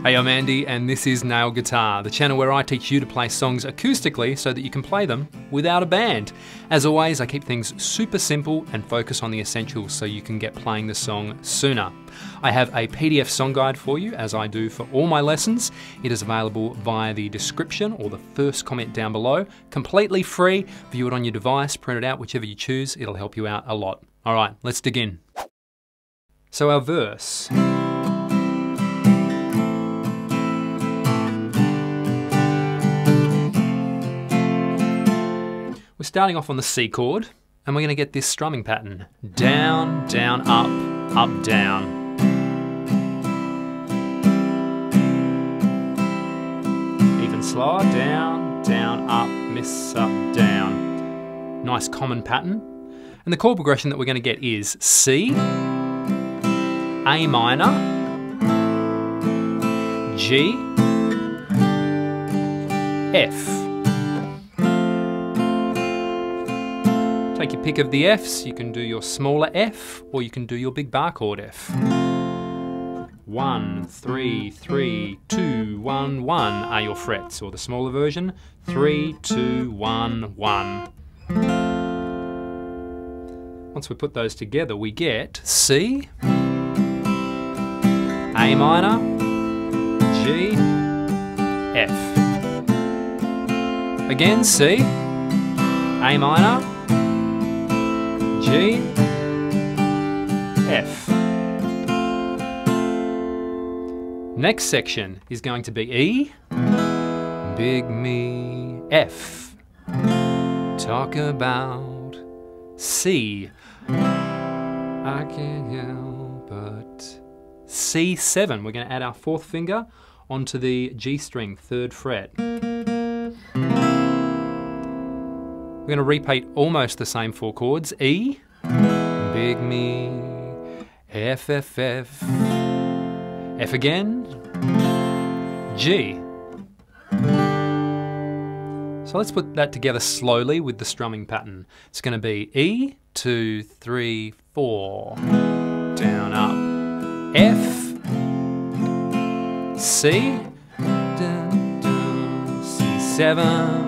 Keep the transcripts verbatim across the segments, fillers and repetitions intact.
Hey, I'm Andy and this is Nail Guitar, the channel where I teach you to play songs acoustically so that you can play them without a band. As always, I keep things super simple and focus on the essentials so you can get playing the song sooner. I have a P D F song guide for you, as I do for all my lessons. It is available via the description or the first comment down below. Completely free. View it on your device, print it out, whichever you choose. It'll help you out a lot. All right, let's dig in. So our verse. We're starting off on the C chord, and we're going to get this strumming pattern. Down, down, up, up, down. Even slower, down, down, up, miss, up, down. Nice common pattern. And the chord progression that we're going to get is C, A minor, G, F. Take your pick of the Fs. You can do your smaller F or you can do your big bar chord F. One, three, three, two, one, one are your frets, or the smaller version, three, two, one, one. Once we put those together, we get C, A minor, G, F. Again, C, A minor, G, F. Next section is going to be E, big me, F. Talk about C. I can't help but C seven. We're going to add our fourth finger onto the G string, third fret. We're going to repeat almost the same four chords. E, big me, F, F, F, F again, G. So let's put that together slowly with the strumming pattern. It's going to be E, two, three, four, down, up, F, C, dun, dun, C seven,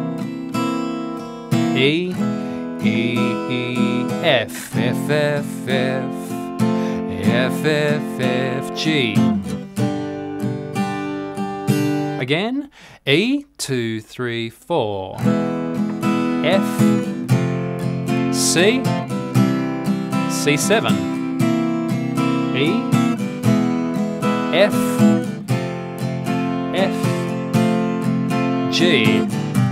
E, E, E, F, F, F, F, F, F, F, G. Again, E, two, three, four, F, C, C seven, E, F, F, G.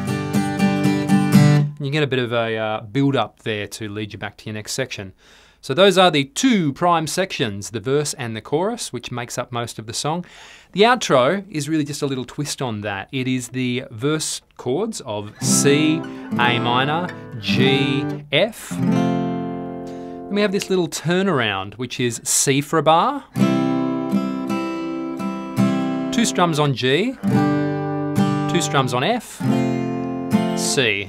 You get a bit of a uh, build up there to lead you back to your next section. So those are the two prime sections, the verse and the chorus, which makes up most of the song. The outro is really just a little twist on that. It is the verse chords of C, A minor, G, F. Then we have this little turnaround, which is C for a bar, two strums on G, two strums on F, C.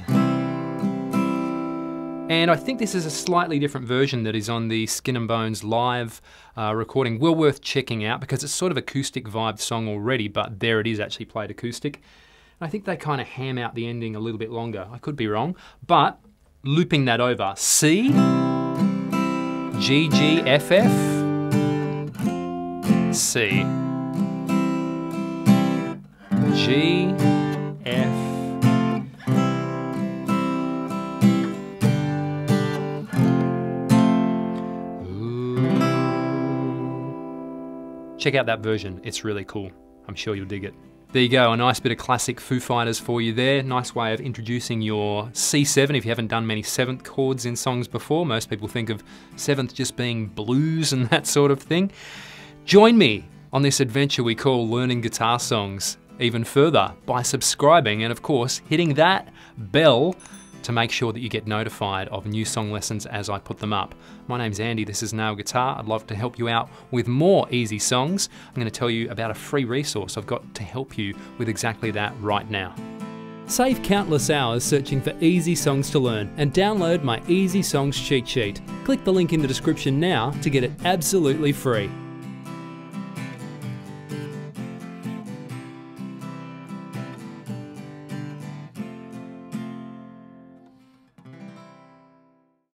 And I think this is a slightly different version that is on the Skin and Bones live uh, recording. Well worth checking out because it's sort of acoustic vibe song already, but there it is actually played acoustic. And I think they kind of ham out the ending a little bit longer. I could be wrong, but looping that over. C, G, G, F, F, C, G, F, check out that version, it's really cool. I'm sure you'll dig it. There you go, a nice bit of classic Foo Fighters for you there. Nice way of introducing your C seven if you haven't done many seventh chords in songs before. Most people think of seventh just being blues and that sort of thing. Join me on this adventure we call learning guitar songs even further by subscribing and of course hitting that bell to make sure that you get notified of new song lessons as I put them up. My name's Andy, this is Nail Guitar. I'd love to help you out with more easy songs. I'm going to tell you about a free resource I've got to help you with exactly that right now. Save countless hours searching for easy songs to learn and download my Easy Songs cheat sheet. Click the link in the description now to get it absolutely free.